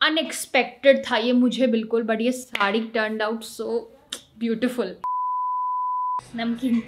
Unexpected था ये मुझे बिल्कुल, बट ये sari turned out so beautiful. नमकीन।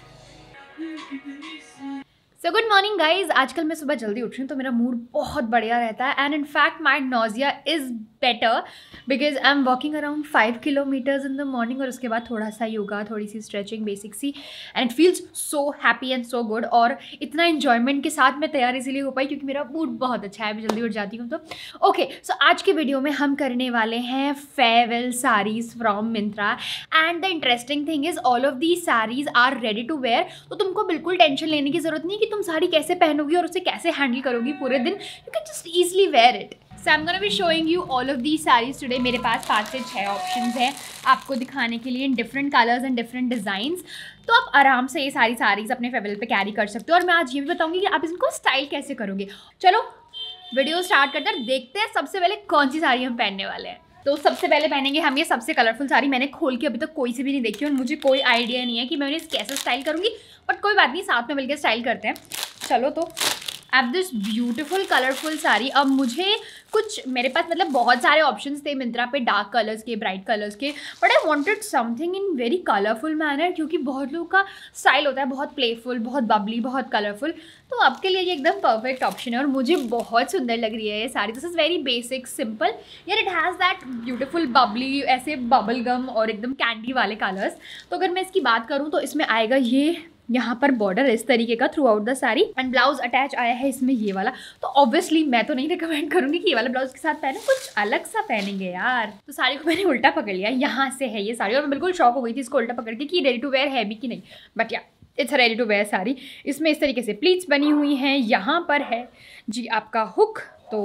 So good morning guys. आजकल मैं सुबह जल्दी उठ रही हूँ तो मेरा मूड बहुत बढ़िया रहता है and in fact my nausea is better because I am walking around 5 kilometres in the morning और उसके बाद थोड़ा सा योगा, थोड़ी सी स्ट्रेचिंग बेसिक सी, and it feels so happy and so good. और इतना इन्जॉयमेंट के साथ मैं तैयार इसीलिए हो पाई क्योंकि मेरा मूड बहुत अच्छा है, मैं जल्दी उठ जाती हूँ तो। ओके, सो आज के वीडियो में हम करने वाले हैं farewell saris from Myntra and the interesting thing is all of the saris are ready to wear. तो तुमको बिल्कुल टेंशन लेने की जरूरत नहीं कि तुम साड़ी कैसे पहनोगी और उसे कैसे हैंडल करोगी पूरे दिन, you can just easily wear it. So I am gonna be showing you all of the saris today. मेरे पास 5 से 6 ऑप्शंस हैं आपको दिखाने के लिए इन different colours and different designs. तो आप आराम से ये सारी साड़ीज अपने फेयरवेल पे कैरी कर सकते हो और मैं आज ये भी बताऊंगी कि आप इनको स्टाइल कैसे करोगे। चलो वीडियो स्टार्ट करते हैं, देखते हैं सबसे पहले कौन सी साड़ी हम पहनने वाले हैं। तो सबसे पहले पहनेंगे हम ये सबसे कलरफुल साड़ी। मैंने खोल के अभी तक कोई सी भी नहीं देखी और मुझे कोई आइडिया नहीं है कि मैं उन्हें कैसे स्टाइल करूँगी, बट कोई बात नहीं, साथ में मिलकर स्टाइल करते हैं। चलो तो at this beautiful colourful sari. अब मुझे कुछ, मेरे पास मतलब बहुत सारे ऑप्शंस थे मिंत्रा पे डार्क कलर्स के, ब्राइट कलर्स के, but I wanted something in very colourful manner क्योंकि बहुत लोगों का स्टाइल होता है बहुत प्लेफुल, बहुत बबली, बहुत कलरफुल। तो आपके लिए ये एकदम परफेक्ट ऑप्शन है और मुझे बहुत सुंदर लग रही है ये sari. This is very basic simple यार, it has that beautiful bubbly, ऐसे बबल गम और एकदम कैंडी वाले कलर्स। तो अगर मैं इसकी बात करूँ तो इसमें आएगा ये यहाँ पर बॉर्डर इस तरीके का throughout the sari and blouse attach आया है इसमें ये वाला। तो ऑब्वियसली मैं तो नहीं रिकमेंड करूंगी कि ये वाला ब्लाउज के साथ पहने, कुछ अलग सा पहनेंगे यार। तो साड़ी को मैंने उल्टा पकड़ लिया, यहाँ से है ये साड़ी और मैं बिल्कुल शॉक हो गई थी इसको उल्टा पकड़ के कि रेडी टू वेयर है भी कि नहीं, but yeah it's ready to wear sari. इसमें इस तरीके से प्लीट्स बनी हुई हैं, यहाँ पर है जी आपका हुक। तो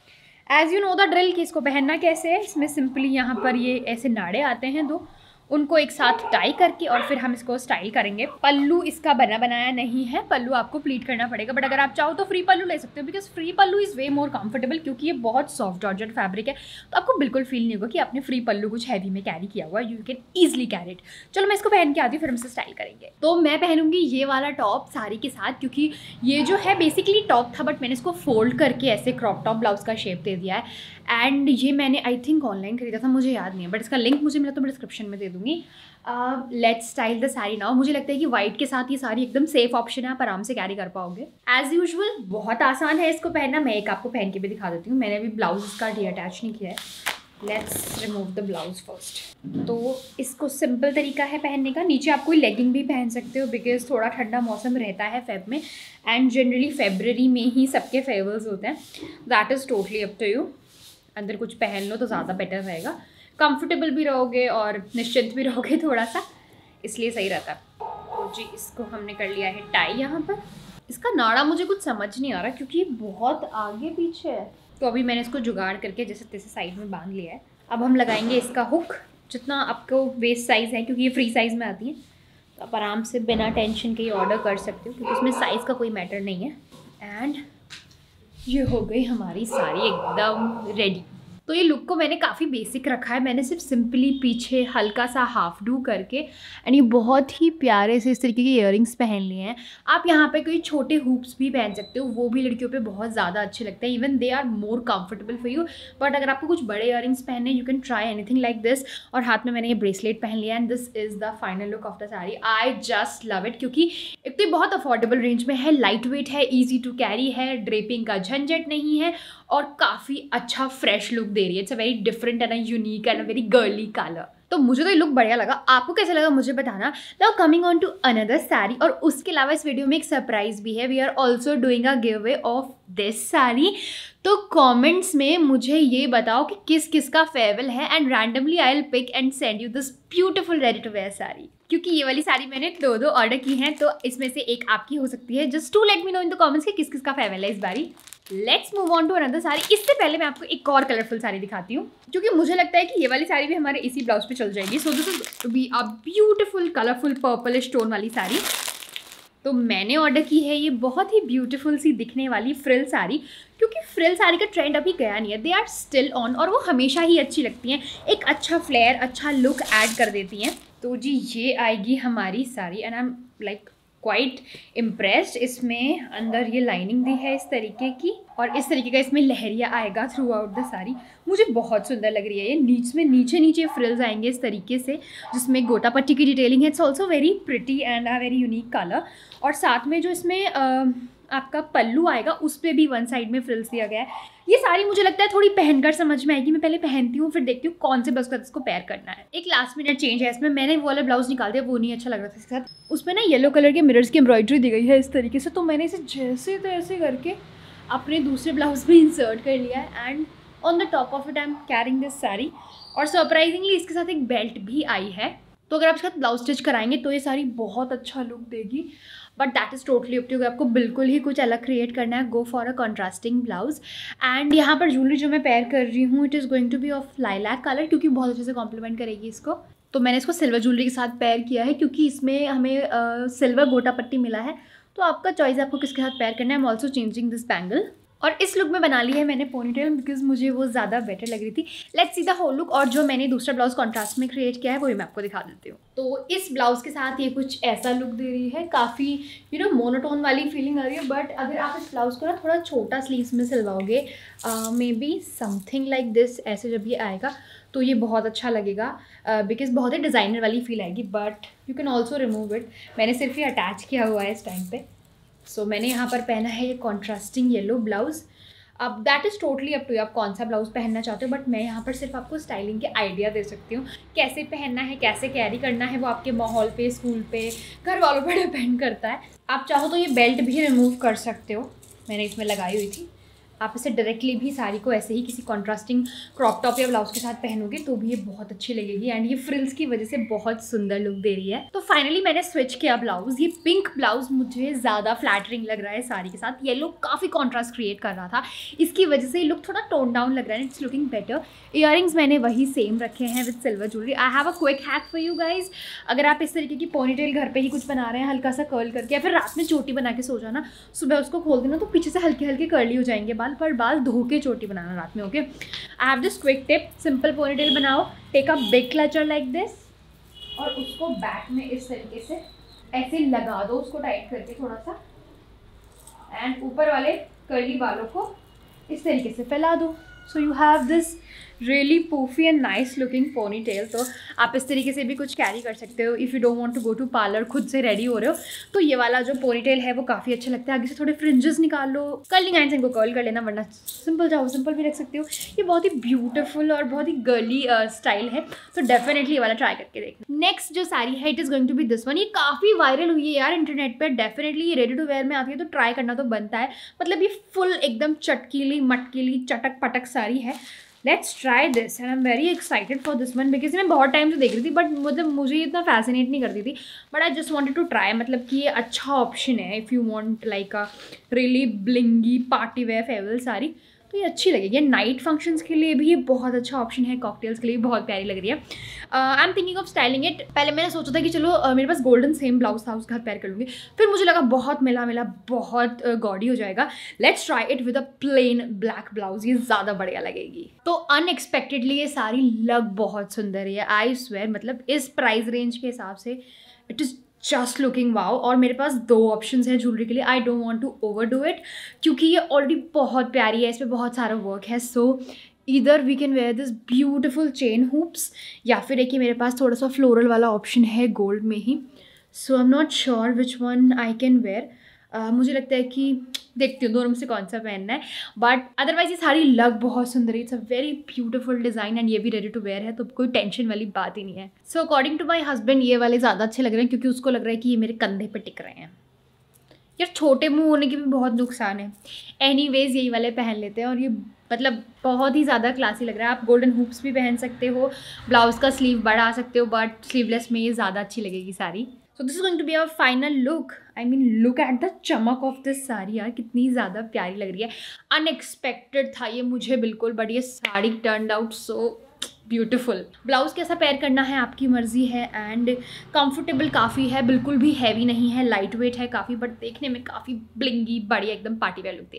as you know the drill कि इसको पहनना कैसे है। इसमें सिंपली यहाँ पर ये ऐसे नाड़े आते हैं दो, उनको एक साथ टाई करके और फिर हम इसको स्टाइल करेंगे। पल्लू इसका बना बनाया नहीं है, पल्लू आपको प्लीट करना पड़ेगा, बट अगर आप चाहो तो फ्री पल्लू ले सकते हो because free pallu is way more comfortable क्योंकि ये बहुत सॉफ्ट जॉर्जेट फैब्रिक है। तो आपको बिल्कुल फील नहीं होगा कि आपने फ्री पल्लू कुछ हैवी में कैरी किया हुआ, you can easily carry it. चलो मैं इसको पहन के आती हूँ फिर हम इसे स्टाइल करेंगे। तो मैं पहनूंगी ये वाला टॉप साड़ी के साथ क्योंकि ये जो है बेसिकली टॉप था बट मैंने इसको फोल्ड करके ऐसे क्रॉप टॉप ब्लाउज का शेप दे दिया है एंड ये मैंने आई थिंक ऑनलाइन खरीदा था, मुझे याद नहीं है, बट इसका लिंक मुझे मिला तो मैं डिस्क्रिप्शन में दे दूँगी। Let's style the sari now. मुझे लगता है कि वाइट के साथ ये साड़ी एकदम सेफ ऑप्शन है, आप आराम से कैरी कर पाओगे। एज यूजुअल बहुत आसान है इसको पहनना, मैं एक आपको पहन के भी दिखा देती हूँ। मैंने अभी ब्लाउज इसका अटैच नहीं किया है। Let's remove the blouse first. तो इसको सिंपल तरीका है पहनने का, नीचे आप कोई लेगिंग भी पहन सकते हो बिकॉज थोड़ा ठंडा मौसम रहता है फेब में एंड जनरली फेब्रवरी में ही सबके फेयरवेल्स होते हैं। That is totally up to you, अंदर कुछ पहन लो तो ज़्यादा बेटर रहेगा, कंफर्टेबल भी रहोगे और निश्चिंत भी रहोगे थोड़ा सा, इसलिए सही रहता है। तो जी इसको हमने कर लिया है टाई यहाँ पर। इसका नाड़ा मुझे कुछ समझ नहीं आ रहा क्योंकि ये बहुत आगे पीछे है, तो अभी मैंने इसको जुगाड़ करके जैसे तैसे साइड में बांध लिया है। अब हम लगाएंगे इसका हुक, जितना आपको वेस्ट साइज़ है क्योंकि ये फ्री साइज़ में आती है तो आप आराम से बिना टेंशन के ये ऑर्डर कर सकते हो क्योंकि इसमें साइज़ का कोई मैटर नहीं है। एंड ये हो गई हमारी साड़ी एकदम रेडी। तो ये लुक को मैंने काफ़ी बेसिक रखा है, मैंने सिर्फ सिंपली पीछे हल्का सा हाफ डू करके एंड ये बहुत ही प्यारे से इस तरीके के इयररिंग्स पहन लिए हैं। आप यहाँ पे कोई छोटे हुप्स भी पहन सकते हो, वो भी लड़कियों पे बहुत ज़्यादा अच्छे लगते हैं, even they are more comfortable for you. But अगर आपको कुछ बड़े इयररिंग्स पहनने you can try anything like this. और हाथ में मैंने ये ब्रेसलेट पहन लिया and this is the final look of the sari. I just love it क्योंकि एक तो बहुत अफोर्डेबल रेंज में है, लाइट वेट है, ईजी टू कैरी है, ड्रेपिंग का झंझट नहीं है और काफ़ी अच्छा फ्रेश लुक दे रही है। It's a very different and a unique and a very girly colour. तो मुझे तो ये लुक बढ़िया लगा, आपको कैसा लगा मुझे बताना। Now coming on to another sari, और उसके अलावा इस वीडियो में एक सरप्राइज भी है। We are also doing a giveaway of this sari. तो कमेंट्स में मुझे ये बताओ कि किस किस का फेयरवेल है and randomly I will pick and send you this beautiful ready to wear sari. क्योंकि ये वाली साड़ी मैंने दो ऑर्डर की हैं तो इसमें से एक आपकी हो सकती है। Just to let me know in the comments कि किस किस का फेयरवेल है इस बारी। Let's move on to another sari. इससे पहले मैं आपको एक और कलरफुल साड़ी दिखाती हूँ क्योंकि मुझे लगता है कि ये वाली साड़ी भी हमारे इसी ब्लाउज पे चल जाएगी। So this is be a beautiful colourful purple stone वाली साड़ी। तो मैंने ऑर्डर की है ये बहुत ही ब्यूटीफुल सी दिखने वाली फ्रिल साड़ी क्योंकि फ्रिल साड़ी का ट्रेंड अभी गया नहीं है, दे आर स्टिल ऑन और वो हमेशा ही अच्छी लगती हैं, एक अच्छा फ्लेयर, अच्छा लुक ऐड कर देती हैं। तो जी ये आएगी हमारी sari and I am like quite impressed. इसमें अंदर ये लाइनिंग दी है इस तरीके की, और इस तरीके का इसमें लहरिया आएगा थ्रू आउट द साड़ी। मुझे बहुत सुंदर लग रही है ये। नीचे नीचे फ्रिल्स आएंगे इस तरीके से, जिसमें गोटा पट्टी की डिटेलिंग है। It's also very pretty and a very unique colour. और साथ में जो इसमें आपका पल्लू आएगा उस पर भी वन साइड में फ्रिल्स दिया गया है। ये साड़ी मुझे लगता है थोड़ी पहनकर समझ में आएगी। मैं पहले पहनती हूँ, फिर देखती हूँ कौन से ब्लाउज का इसको पेयर करना है। एक लास्ट मिनट चेंज है इसमें, मैंने वो वाला ब्लाउज निकाल दिया, वो नहीं अच्छा लग रहा था इसके साथ। उसमें ना येलो कलर के मिरर्स की एम्ब्रॉयडरी दी गई है इस तरीके से, तो मैंने इसे जैसे तैसे करके अपने दूसरे ब्लाउज में इंसर्ट कर लिया है। And on the top of it I am carrying this sari. और सरप्राइजिंगली इसके साथ एक बेल्ट भी आई है। तो अगर आप इसके साथ ब्लाउज स्टिच कराएंगे तो ये साड़ी बहुत अच्छा लुक देगी, but that is totally up to you. आपको बिल्कुल ही कुछ अलग क्रिएट करना है, go for a contrasting blouse. And यहाँ पर ज्वेलरी जो मैं पेयर कर रही हूँ, it is going to be of lilac colour, क्योंकि बहुत अच्छे से कॉम्प्लीमेंट करेगी इसको। तो मैंने इसको सिल्वर ज्वेलरी के साथ पेयर किया है, क्योंकि इसमें हमें सिल्वर गोटा पट्टी मिला है। तो आपका चॉइस है आपको किसके साथ पेयर करना है। I am also changing this bangle. और इस लुक में बना ली है मैंने पोनीटेल, बिकॉज मुझे वो ज़्यादा बेटर लग रही थी। Let's see the whole look. और जो मैंने दूसरा ब्लाउज कॉन्ट्रास्ट में क्रिएट किया है वो भी मैं आपको दिखा देती हूँ। तो इस ब्लाउज के साथ ये कुछ ऐसा लुक दे रही है, काफ़ी मोनोटोन वाली फीलिंग आ रही है। बट अगर आप इस ब्लाउज को ना थोड़ा छोटा स्लीव्स में सिलवाओगे, maybe something like this, ऐसे जब ये आएगा तो ये बहुत अच्छा लगेगा, बिकॉज बहुत ही डिज़ाइनर वाली फील आएगी। But you can also remove it. मैंने सिर्फ ये अटैच किया हुआ है इस टाइम पे। सो मैंने यहाँ पर पहना है ये कॉन्ट्रास्टिंग येलो ब्लाउज। अब that is totally up to you, आप कौन सा ब्लाउज पहनना चाहते हो। बट मैं यहाँ पर सिर्फ आपको स्टाइलिंग के आइडिया दे सकती हूँ, कैसे पहनना है, कैसे कैरी करना है, वो आपके माहौल पे, स्कूल पे, घर वालों पर डिपेंड करता है। आप चाहो तो ये बेल्ट भी रिमूव कर सकते हो, मैंने इसमें लगाई हुई थी। आप इसे डायरेक्टली भी साड़ी को ऐसे ही किसी कॉन्ट्रास्टिंग क्रॉप टॉप या ब्लाउज के साथ पहनोगे तो भी ये बहुत अच्छी लगेगी। एंड ये फ्रिल्स की वजह से बहुत सुंदर लुक दे रही है। तो फाइनली मैंने स्विच किया ब्लाउज। ये पिंक ब्लाउज मुझे ज़्यादा फ्लैटरिंग लग रहा है साड़ी के साथ। येलो काफ़ी कॉन्ट्रास्ट क्रिएट कर रहा था, इसकी वजह से ये लुक थोड़ा टोन डाउन लग रहा है। It's looking better. इयररिंग्स मैंने वही सेम रखे हैं with silver jewellery. I have a quick hack for you guys. अगर आप इस तरीके की पोनीटेल घर पे ही कुछ बना रहे हैं, हल्का सा कर्ल करके, या फिर रात में चोटी बना के सो जाना, सुबह उसको खोल देना तो पीछे से हल्के हल्के कर्ली हो जाएंगे बाल, पर बाल धो के चोटी बनाना रात में। Okay, I have this quick tip. Simple ponytail बनाओ, take a big clutcher like this, और उसको बैक में इस तरीके से ऐसे लगा दो, उसको टाइट करके थोड़ा सा, एंड ऊपर वाले कर्ली बालों को इस तरीके से फैला दो। So you have this really poofy and nice looking ponytail. तो आप इस तरीके से भी कुछ कैरी कर सकते हो if you don't want to go to parlour, खुद से रेडी हो रहे हो तो ये वाला जो पोनीटेल है वो काफ़ी अच्छा लगता है। आगे से थोड़े फ्रिंजेस निकाल लो, कर्लिंग आइंस इनको कर्ल कर लेना, वरना सिंपल चाहो सिंपल भी रख सकते हो। ये बहुत ही ब्यूटीफुल और बहुत ही गर्ली स्टाइल है, तो डेफिनेटली ये वाला ट्राई करके देखना। नेक्स्ट जो साड़ी है, it is going to be this one. ये काफ़ी वायरल हुई है यार इंटरनेट पर। डेफिनेटली ये रेडी टू वेयर में आती है तो ट्राई करना तो बनता है। मतलब ये फुल एकदम चटकीली मटकीली चटक पटक साड़ी है। Let's try this and I am very excited for this one, because मैं बहुत टाइम से देख रही थी, बट मतलब मुझे इतना फैसिनेट नहीं करती थी, but I just wanted to try. मतलब कि ये अच्छा ऑप्शन है if you want like a really blingy party wear farewell sari, तो ये अच्छी लगेगी। नाइट फंक्शंस के लिए भी ये बहुत अच्छा ऑप्शन है, कॉकटेल्स के लिए भी बहुत प्यारी लग रही है। I am thinking of styling it. पहले मैंने सोचा था कि चलो मेरे पास गोल्डन सेम ब्लाउज था, उसके साथ पेयर कर लूँगी, फिर मुझे लगा बहुत मिला मिला बहुत गॉडी हो जाएगा। Let's try it with a plain black blouse, ये ज़्यादा बढ़िया लगेगी। तो अनएक्सपेक्टेडली ये साड़ी लग बहुत सुंदर है, आई स्वेयर। मतलब इस प्राइस रेंज के हिसाब से it is just looking wow. और मेरे पास दो ऑप्शंस हैं ज्वेलरी के लिए। I don't want to overdo it, क्योंकि ये ऑलरेडी बहुत प्यारी है, इस पर बहुत सारा वर्क है। So either we can wear this beautiful chain hoops, या फिर एक ही मेरे पास थोड़ा सा फ्लोरल वाला ऑप्शन है गोल्ड में ही। So I am not sure which one I can wear. मुझे लगता है कि देखती हूँ दोनों में से कौन सा पहनना है, बट अदरवाइज ये साड़ी लग बहुत सुंदर है। It's a very beautiful design and ये भी रेडी टू वेयर है, तो कोई टेंशन वाली बात ही नहीं है। So according to my husband ये वाले ज़्यादा अच्छे लग रहे हैं, क्योंकि उसको लग रहा है कि ये मेरे कंधे पे टिक रहे हैं। यार छोटे मुंह होने के भी बहुत नुकसान है। एनीवेज यही वाले पहन लेते हैं, और ये मतलब बहुत ही ज़्यादा क्लासी लग रहा है। आप गोल्डन हुप्स भी पहन सकते हो, ब्लाउज का स्लीव बढ़ा सकते हो, बट स्लीवलेस में ये ज़्यादा अच्छी लगेगी sari. So this is going to be our final look. I mean look at the चमक ऑफ दिस साड़ी यार, कितनी ज़्यादा प्यारी लग रही है। अनएक्सपेक्टेड था ये मुझे बिल्कुल, बट ये sari turned out so beautiful. Blouse कैसा पेयर करना है आपकी मर्जी है, एंड कंफर्टेबल काफ़ी है, बिल्कुल भी हैवी नहीं है, लाइट वेट है काफ़ी, बट देखने में काफ़ी ब्लिंगी बढ़िया एकदम पार्टी वेयर लुक दे रही है।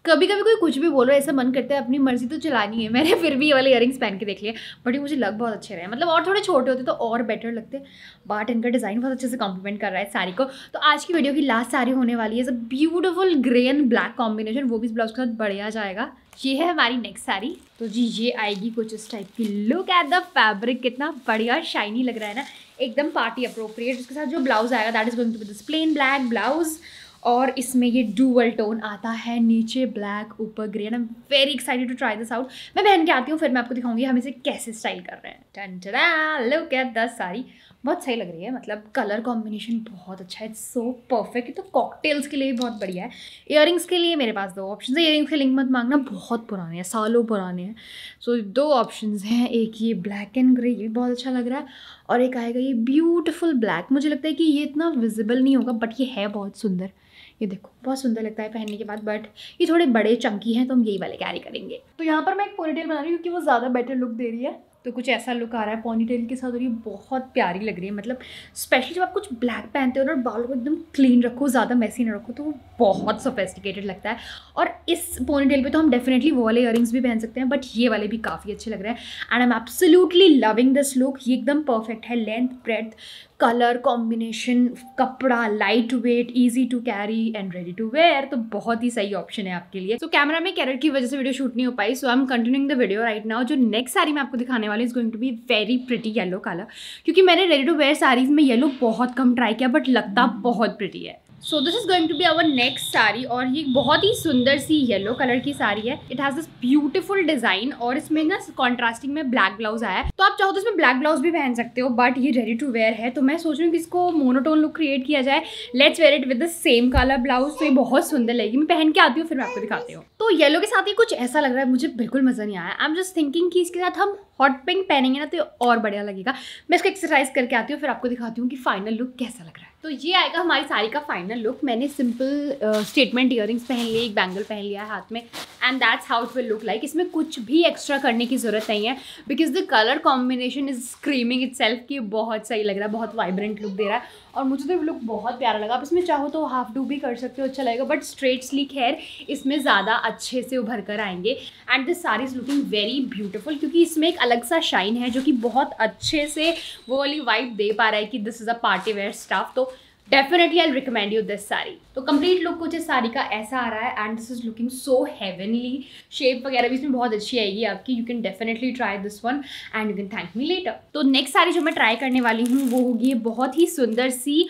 कभी कभी कोई कुछ भी बोलो, ऐसा मन करता है अपनी मर्जी तो चलानी है। मैंने फिर भी ये वाले इयरिंग्स पहन के देख लिए, बट ये मुझे लग बहुत अच्छे रहे, मतलब और थोड़े छोटे होते तो और बेटर लगते, बट इनका डिज़ाइन बहुत अच्छे से कॉम्प्लीमेंट कर रहा है साड़ी को। तो आज की वीडियो की लास्ट साड़ी होने वाली है beautiful grey and black combination, वो भी इस ब्लाउज के साथ बढ़िया जाएगा। ये है हमारी नेक्स्ट साड़ी। तो जी ये आएगी कुछ इस टाइप की। लुक एट द फैब्रिक, कितना बढ़िया शाइनी लग रहा है ना, एकदम पार्टी अप्रोप्रिएट। उसके साथ जो ब्लाउज आएगा that is going to be this plain black blouse, और इसमें ये डुअल टोन आता है, नीचे ब्लैक ऊपर grey. And I am very excited to try this out. मैं पहन के आती हूँ, फिर मैं आपको दिखाऊंगी हम इसे कैसे स्टाइल कर रहे हैं। टन टड़ा, लुक एट द साड़ी, बहुत सही लग रही है, मतलब कलर कॉम्बिनेशन बहुत अच्छा है, इट्स सो परफेक्ट। ये तो कॉकटेल्स के लिए भी बहुत बढ़िया है। इयरिंग्स के लिए मेरे पास दो ऑप्शन है, इयरिंग्स के लिंक मत मांगना, बहुत पुराने हैं, सालों पुराने हैं। सो दो ऑप्शन हैं, एक ये ब्लैक एंड ग्रे, ये भी बहुत अच्छा लग रहा है, और एक आएगा ये ब्यूटीफुल ब्लैक। मुझे लगता है कि ये इतना विजिबल नहीं होगा, बट ये है बहुत सुंदर। ये देखो बहुत सुंदर लगता है पहनने के बाद, बट ये थोड़े बड़े चंकी हैं तो हम यही वाले कैरी करेंगे। तो यहाँ पर मैं एक पोनीटेल बना रही हूँ क्योंकि वो ज़्यादा बेटर लुक दे रही है। तो कुछ ऐसा लुक आ रहा है पोनीटेल के साथ, और ये बहुत प्यारी लग रही है। मतलब स्पेशली जब आप कुछ ब्लैक पहनते हो ना और बालों को एकदम क्लीन रखो, ज़्यादा मैसी ना रखो, तो वो बहुत सोफिस्टिकेटेड लगता है। और इस पोनीटेल पे तो हम डेफिनेटली वो वाले इयरिंग्स भी पहन सकते हैं, बट ये वाले भी काफ़ी अच्छे लग रहे हैं। And I am absolutely loving this look. ये एकदम परफेक्ट है, लेंथ ब्रेड्थ कलर कॉम्बिनेशन, कपड़ा light weight, easy to carry and ready to wear, तो बहुत ही सही ऑप्शन है आपके लिए। तो कैमरा में कैरेट की वजह से वीडियो शूट नहीं हो पाई, so I am continuing the video right now. जो नेक्स्ट साड़ी मैं आपको दिखाने वाली is going to be very pretty yellow colour, क्योंकि मैंने रेडी टू वेयर साड़ीज में येलो बहुत कम ट्राई किया, बट लगता बहुत प्रिटी है। So this is going to be our next sari, और ये बहुत ही सुंदर सी येलो कलर की साड़ी है। It has this beautiful design, और इसमें ना कॉन्ट्रास्टिंग में ब्लैक ब्लाउज आया है, तो आप चाहो तो इसमें ब्लैक ब्लाउज भी पहन सकते हो, बट ये रेडी टू वेयर है। तो मैं सोच रही हूँ कि इसको मोनोटोन लुक क्रिएट किया जाए। Let's wear it with the same colour blouse, तो ये बहुत सुंदर लगेगी। मैं पहन के आती हूँ, फिर मैं आपको दिखाती हूँ। तो येलो के साथ ही कुछ ऐसा लग रहा है, मुझे बिल्कुल मजा नहीं आया। आई एम जस्ट थिंकिंग कि इसके साथ हम हॉट पिंक पहनेंगे ना तो ये और बढ़िया लगेगा। मैं इसको एक्सरसाइज करके आती हूँ, फिर आपको दिखाती हूँ कि फाइनल लुक कैसा लग रहा है। तो ये आएगा हमारी साड़ी का फाइनल लुक। मैंने सिंपल स्टेटमेंट इयरिंग्स पहन लिए, एक बैंगल पहन लिया है हाथ में, and that's how it will look like. इसमें कुछ भी एक्स्ट्रा करने की जरूरत नहीं है, because the colour combination is screaming itself कि बहुत सही लग रहा है, बहुत वाइब्रेंट लुक दे रहा है, और मुझे तो लुक बहुत प्यारा लगा। आप इसमें चाहो तो हाफ डू भी कर सकते हो, अच्छा लगेगा, बट स्ट्रेट स्लीक हेयर इसमें ज़्यादा अच्छे से उभर कर आएंगे। And this sari is looking very beautiful, क्योंकि इसमें एक अलग सा शाइन है जो कि बहुत अच्छे से वो वाली वाइब दे पा रहा है कि this is a party wear stuff. तो definitely I recommend you this sari. तो कंप्लीट लुक कुछ इस साड़ी का ऐसा आ रहा है, and this is looking so heavenly. Shape वगैरह भी इसमें बहुत अच्छी आएगी आपकी। You can definitely try this one and you can thank me later. तो नेक्स्ट साड़ी जो मैं ट्राई करने वाली हूँ वो होगी बहुत ही सुंदर सी,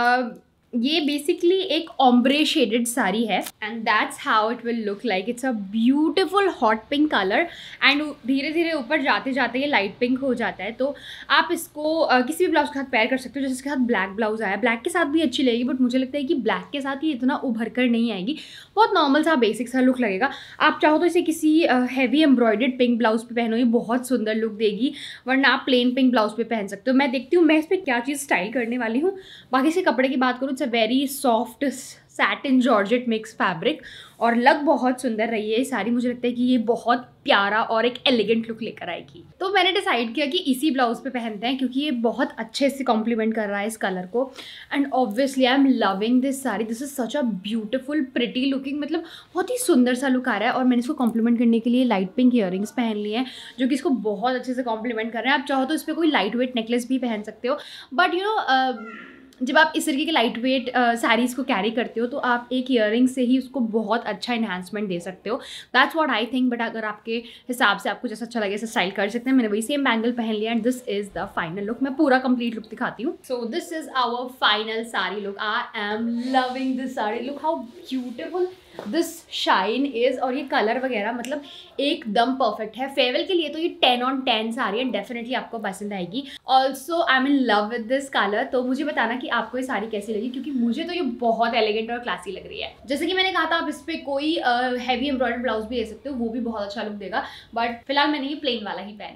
ये बेसिकली एक ऑम्ब्रे शेडेड साड़ी है, and that's how it will look like. It's a beautiful hot pink colour, and धीरे धीरे ऊपर जाते जाते ये लाइट पिंक हो जाता है। तो आप इसको किसी भी ब्लाउज के साथ पेयर कर सकते हो, जैसे इसके साथ ब्लैक ब्लाउज आया, ब्लैक के साथ भी अच्छी लगेगी, बट मुझे लगता है कि ब्लैक के साथ ही इतना उभर कर नहीं आएगी, बहुत नॉर्मल सा बेसिक सा लुक लगेगा। आप चाहो तो इसे किसी हैवी एम्ब्रॉयडर्ड पिंक ब्लाउज पे पहनो, ये बहुत सुंदर लुक देगी, वरना आप प्लेन पिंक ब्लाउज पे पहन सकते हो। मैं देखती हूँ मैं इस पर क्या चीज़ स्टाइल करने वाली हूँ। बाकी से कपड़े की बात करूँ, it's a very soft satin georgette mix fabric, और लग बहुत सुंदर रही है ये साड़ी। मुझे लगता है कि ये बहुत प्यारा और एक एलिगेंट लुक लेकर आएगी। तो मैंने डिसाइड किया कि इसी ब्लाउज पे पहनते हैं, क्योंकि ये बहुत अच्छे से कॉम्प्लीमेंट कर रहा है इस कलर को। And obviously I am loving this sari. This is such a beautiful pretty looking, मतलब बहुत ही सुंदर सा लुक आ रहा है। और मैंने इसको कॉम्प्लीमेंट करने के लिए लाइट पिंक इयरिंग्स पहन लिए हैं, जो कि इसको बहुत अच्छे से कॉम्प्लीमेंट कर रहे हैं। आप चाहो तो इस पर कोई लाइट वेट नेकलेस भी पहन सकते हो, बट यू नो जब आप इस तरीके के लाइट वेट साड़ीज़ को कैरी करते हो तो आप एक ईयरिंग से ही उसको बहुत अच्छा इन्हांसमेंट दे सकते हो। That's what I think, but अगर आपके हिसाब से आपको जैसा अच्छा लगे ऐसा स्टाइल कर सकते हैं। मैंने वही सेम बैंगल पहन लिया, and this is the final look. मैं पूरा कंप्लीट लुक दिखाती हूँ। So this is our final sari look. I am loving this sari look, how beautiful this shine is, और ये कलर वगैरह मतलब एकदम परफेक्ट है। फेयरवेल के लिए तो ये 10 on 10 साड़ी है, डेफिनेटली आपको पसंद आएगी। Also I am in love with this colour. तो मुझे बताना कि आपको ये साड़ी कैसी लगी, क्योंकि मुझे तो ये बहुत एलिगेंट और क्लासी लग रही है। जैसे कि मैंने कहा था, आप इस पर कोई हैवी एम्ब्रॉयडर्ड ब्लाउज भी दे सकते हो, वो भी बहुत अच्छा लुक देगा, बट फिलहाल मैंने ये प्लेन वाला ही पहना है।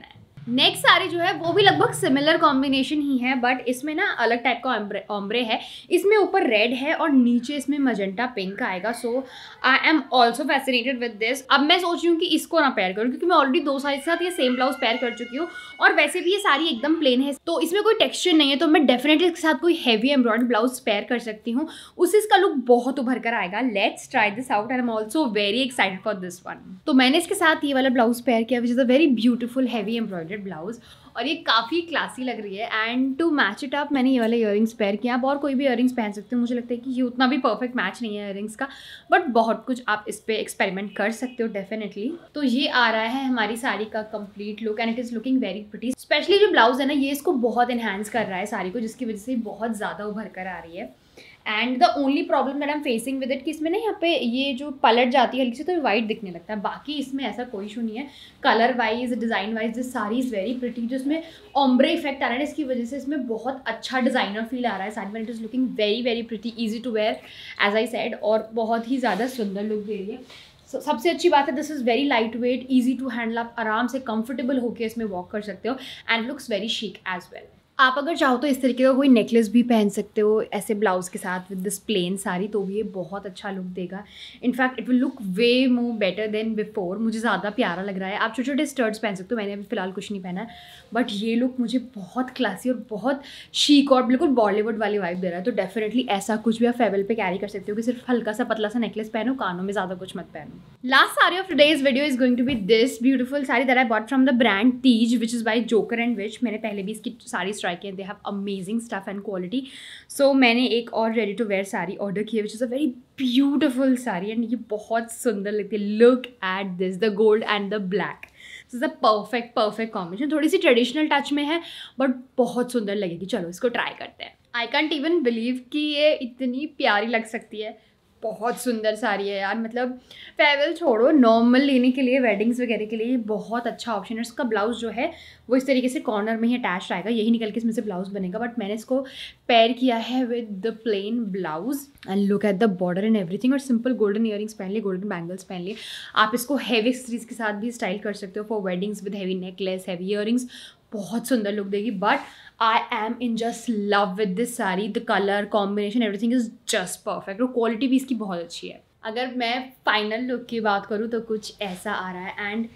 नेक्स्ट साड़ी जो है वो भी लगभग सिमिलर कॉम्बिनेशन ही है, बट इसमें ना अलग टाइप का ओम्ब्रे है। इसमें ऊपर रेड है और नीचे इसमें मजेंटा पिंक आएगा। So I am also fascinated with this. अब मैं सोच रही हूँ कि इसको ना पेयर करूँ, क्योंकि मैं ऑलरेडी 2 साड़ी के साथ ये सेम ब्लाउज पेयर कर चुकी हूँ, और वैसे भी ये साड़ी एकदम प्लेन है तो इसमें कोई टेक्सचर नहीं है, तो मैं डेफिनेटली इसके साथ कोई हैवी एम्ब्रॉयडरी ब्लाउज पेयर कर सकती हूँ, उससे इसका लुक बहुत उभर कर आएगा। Let's try this out and I am also very excited for this one. तो मैंने इसके साथ ये वाला ब्लाउज पेयर किया, which is a very beautiful heavy embroidered blouse, और ये काफ़ी क्लासी लग रही है। And to match it up मैंने ये वाले इयरिंग्स पेयर किया। आप और कोई भी इयरिंग्स पहन सकते हो, मुझे लगता है कि ये उतना भी परफेक्ट मैच नहीं है इयरिंग्स का, बट बहुत कुछ आप इस पर एक्सपेरिमेंट कर सकते हो डेफिनेटली। तो ये आ रहा है हमारी साड़ी का complete look and it is looking very pretty. Specially जो ब्लाउज है ना, ये इसको बहुत इन्हांस कर रहा है साड़ी को, जिसकी वजह से बहुत ज़्यादा उभर कर आ रही है। And the only problem that I am facing with it कि इसमें ना यहाँ पे ये जो पलट जाती है हल्की से, तो वाइट दिखने लगता है। बाकी इसमें ऐसा कोई इशू नहीं है। Colour wise, design wise this sari is very pretty. जो इसमें ओम्ब्रे इफेक्ट आ रहा है, इसकी वजह से इसमें बहुत अच्छा डिज़ाइनर फील आ रहा है साड़ी में। It is looking very very pretty, easy to wear as I said, और बहुत ही ज़्यादा सुंदर लुक दे रही है। सबसे अच्छी बात है, this is very light weight, easy to handle. आप आराम से कंफर्टेबल होकर इसमें वॉक कर सकते हो and looks very chic as well. आप अगर चाहो तो इस तरीके का कोई नेकलेस भी पहन सकते हो ऐसे ब्लाउज के साथ विद दिस प्लेन साड़ी, तो भी ये बहुत अच्छा लुक देगा। In fact it will look way more better than before. मुझे ज़्यादा प्यारा लग रहा है। आप छोटे छोटे स्टर्ट्स पहन सकते हो, मैंने अभी फिलहाल कुछ नहीं पहना है, बट ये लुक मुझे बहुत क्लासी और बहुत शीक और बिल्कुल बॉलीवुड वाली वाइब दे रहा है। तो डेफिनेटली ऐसा कुछ भी आप फेवल पे कैरी कर सकते हो कि सिर्फ हल्का सा पतला सा नेकलेस पहनो, कानों में ज़्यादा कुछ मत पहनो। Last sari of today's video is going to be this beautiful sari that I bought from the brand Teej, which is by Joker and Witch. मैंने पहले भी इसकी साड़ी ट्राई की है, they have amazing stuff and quality. So मैंने एक और ready to wear sari order की है, which is a very beautiful sari and ये बहुत सुंदर लगती है। Look at this, the gold and the black, this is a perfect combination. थोड़ी सी ट्रेडिशनल टच में है बट बहुत सुंदर लगेगी। चलो इसको ट्राई करते हैं। आई कैंट इवन बिलीव कि ये इतनी प्यारी लग सकती है। बहुत सुंदर साड़ी है यार, मतलब फेयरवेल छोड़ो, नॉर्मल लेने के लिए, वेडिंग्स वगैरह के लिए ये बहुत अच्छा ऑप्शन है। इसका ब्लाउज जो है वो इस तरीके से कॉर्नर में ही अटैच आएगा, यही निकल के इसमें से ब्लाउज बनेगा, बट मैंने इसको पेयर किया है with the plain blouse and look at the border and everything. और सिंपल गोल्डन ईयरिंग्स पहन लिए, गोल्डन बैंगल्स पहन लिए। आप इसको हैवी एक्सेसरीज के साथ भी स्टाइल कर सकते हो for weddings with heavy necklace, heavy earrings, बहुत सुंदर लुक देगी। But I am in just love with this sari, the colour combination everything is just perfect, और क्वालिटी भी इसकी बहुत अच्छी है। अगर मैं फाइनल लुक की बात करूँ तो कुछ ऐसा आ रहा है एंड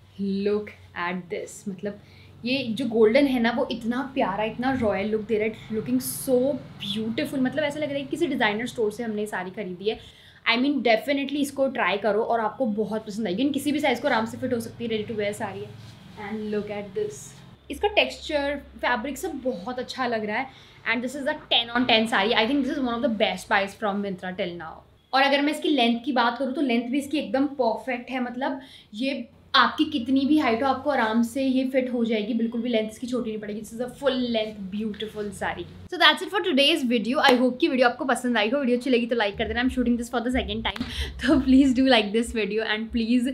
लुक एट दिस, मतलब ये जो गोल्डन है ना वो इतना प्यारा, इतना रॉयल लुक दे रहा है, लुकिंग सो ब्यूटीफुल। मतलब ऐसा लग रहा है कि किसी डिज़ाइनर स्टोर से हमने साड़ी खरीदी है। आई मीन डेफिनेटली इसको ट्राई करो और आपको बहुत पसंद आएगी। किसी भी साइज़ को आराम से फिट हो सकती है, रेडी टू वेयर साड़ी है। एंड लुक एट दिस, इसका टेक्सचर, फैब्रिक सब बहुत अच्छा लग रहा है and this is a 10 on 10 sari. I think this is one of the best buys from Myntra till now. और अगर मैं इसकी लेंथ की बात करूँ तो लेंथ भी इसकी एकदम परफेक्ट है। मतलब ये आपकी कितनी भी हाइट हो आपको आराम से ये फिट हो जाएगी, बिल्कुल भी लेंथ इसकी छोटी नहीं पड़ेगी। This is a full length beautiful sari. So that's it for today's video. I hope कि वीडियो आपको पसंद आई हो। वीडियो अच्छी लगी तो लाइक कर देना। I am shooting this for the second time, तो please do like this video and please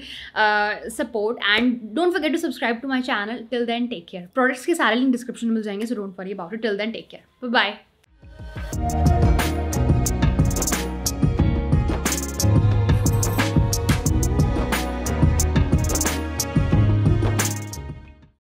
support and don't forget to subscribe to my channel. Till then take care. Products के सारे link description में मिल जाएंगे, so don't worry about it. Till then take care, bye bye.